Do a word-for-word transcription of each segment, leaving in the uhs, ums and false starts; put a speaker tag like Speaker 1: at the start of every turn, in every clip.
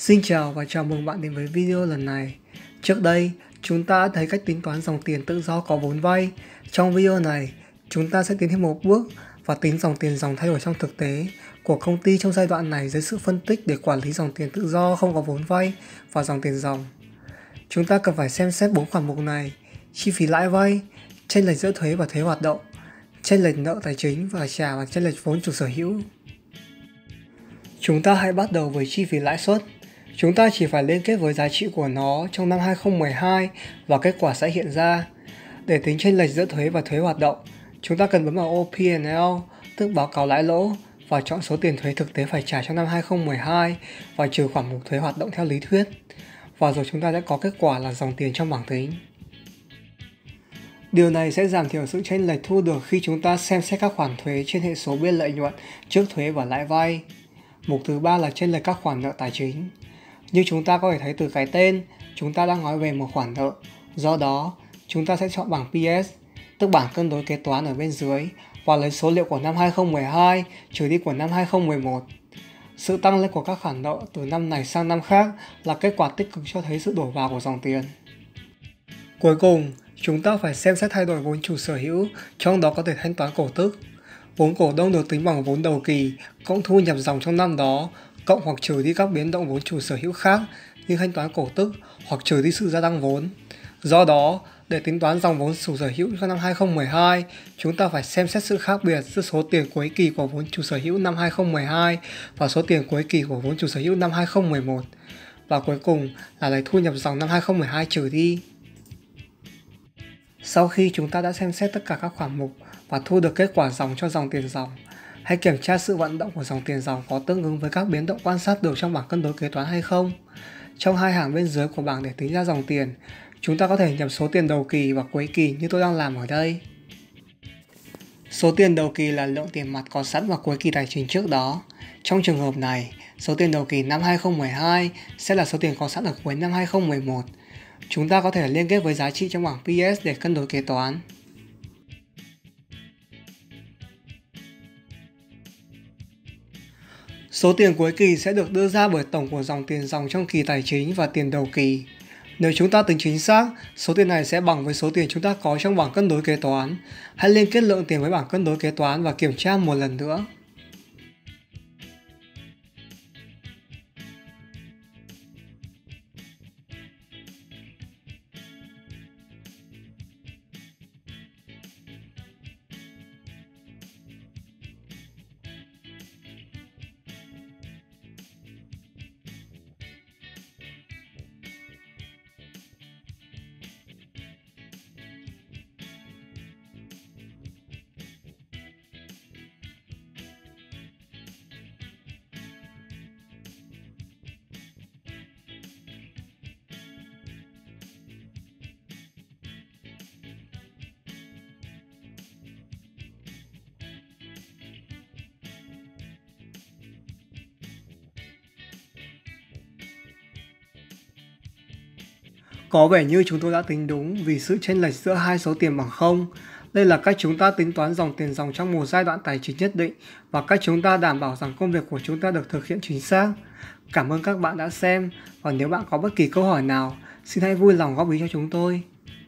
Speaker 1: Xin chào và chào mừng bạn đến với video lần này. Trước đây, chúng ta đã thấy cách tính toán dòng tiền tự do có vốn vay. Trong video này, chúng ta sẽ tiến thêm một bước và tính dòng tiền dòng thay đổi trong thực tế của công ty trong giai đoạn này dưới sự phân tích để quản lý dòng tiền tự do không có vốn vay và dòng tiền dòng. Chúng ta cần phải xem xét bốn khoản mục này: chi phí lãi vay, chênh lệch giữa thuế và thuế hoạt động, chênh lệch nợ tài chính và trả và chênh lệch vốn chủ sở hữu. Chúng ta hãy bắt đầu với chi phí lãi suất. Chúng ta chỉ phải liên kết với giá trị của nó trong năm hai không một hai và kết quả sẽ hiện ra. Để tính chênh lệch giữa thuế và thuế hoạt động, chúng ta cần bấm vào ô pê and lờ, tức báo cáo lãi lỗ, và chọn số tiền thuế thực tế phải trả trong năm hai không một hai và trừ khoản mục thuế hoạt động theo lý thuyết. Và rồi chúng ta sẽ có kết quả là dòng tiền trong bảng tính. Điều này sẽ giảm thiểu sự chênh lệch thu được khi chúng ta xem xét các khoản thuế trên hệ số biên lợi nhuận trước thuế và lãi vay. Mục thứ ba là chênh lệch các khoản nợ tài chính. Như chúng ta có thể thấy từ cái tên, chúng ta đang nói về một khoản nợ. Do đó, chúng ta sẽ chọn bảng pê ét, tức bảng cân đối kế toán ở bên dưới, và lấy số liệu của năm hai không một hai trừ đi của năm hai không một một. Sự tăng lên của các khoản nợ từ năm này sang năm khác là kết quả tích cực cho thấy sự đổ vào của dòng tiền. Cuối cùng, chúng ta phải xem xét thay đổi vốn chủ sở hữu, trong đó có thể thanh toán cổ tức. Vốn cổ đông được tính bằng vốn đầu kỳ cộng thu nhập dòng trong năm đó, cộng hoặc trừ đi các biến động vốn chủ sở hữu khác như thanh toán cổ tức hoặc trừ đi sự gia tăng vốn. Do đó, để tính toán dòng vốn chủ sở hữu cho năm hai không một hai, chúng ta phải xem xét sự khác biệt giữa số tiền cuối kỳ của vốn chủ sở hữu năm hai không một hai và số tiền cuối kỳ của vốn chủ sở hữu năm hai không một một. Và cuối cùng là lấy thu nhập dòng năm hai không một hai trừ đi. Sau khi chúng ta đã xem xét tất cả các khoản mục và thu được kết quả dòng cho dòng tiền dòng, hãy kiểm tra sự vận động của dòng tiền dòng có tương ứng với các biến động quan sát được trong bảng cân đối kế toán hay không. Trong hai hàng bên dưới của bảng để tính ra dòng tiền, chúng ta có thể nhập số tiền đầu kỳ và cuối kỳ như tôi đang làm ở đây. Số tiền đầu kỳ là lượng tiền mặt có sẵn vào cuối kỳ tài chính trước đó. Trong trường hợp này, số tiền đầu kỳ năm hai không một hai sẽ là số tiền có sẵn ở cuối năm hai không một một. Chúng ta có thể liên kết với giá trị trong bảng pê ét để cân đối kế toán. Số tiền cuối kỳ sẽ được đưa ra bởi tổng của dòng tiền dòng trong kỳ tài chính và tiền đầu kỳ. Nếu chúng ta tính chính xác, số tiền này sẽ bằng với số tiền chúng ta có trong bảng cân đối kế toán. Hãy liên kết lượng tiền với bảng cân đối kế toán và kiểm tra một lần nữa. Có vẻ như chúng tôi đã tính đúng vì sự chênh lệch giữa hai số tiền bằng không. Đây là cách chúng ta tính toán dòng tiền dòng trong một giai đoạn tài chính nhất định và cách chúng ta đảm bảo rằng công việc của chúng ta được thực hiện chính xác. Cảm ơn các bạn đã xem và nếu bạn có bất kỳ câu hỏi nào, xin hãy vui lòng góp ý cho chúng tôi.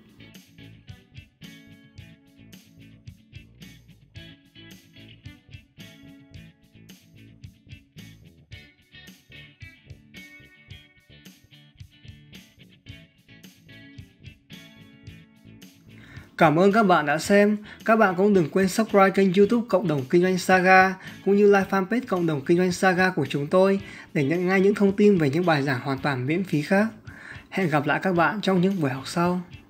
Speaker 1: Cảm ơn các bạn đã xem. Các bạn cũng đừng quên subscribe kênh YouTube Cộng đồng Kinh doanh Saga cũng như like fanpage Cộng đồng Kinh doanh Saga của chúng tôi để nhận ngay những thông tin về những bài giảng hoàn toàn miễn phí khác. Hẹn gặp lại các bạn trong những buổi học sau.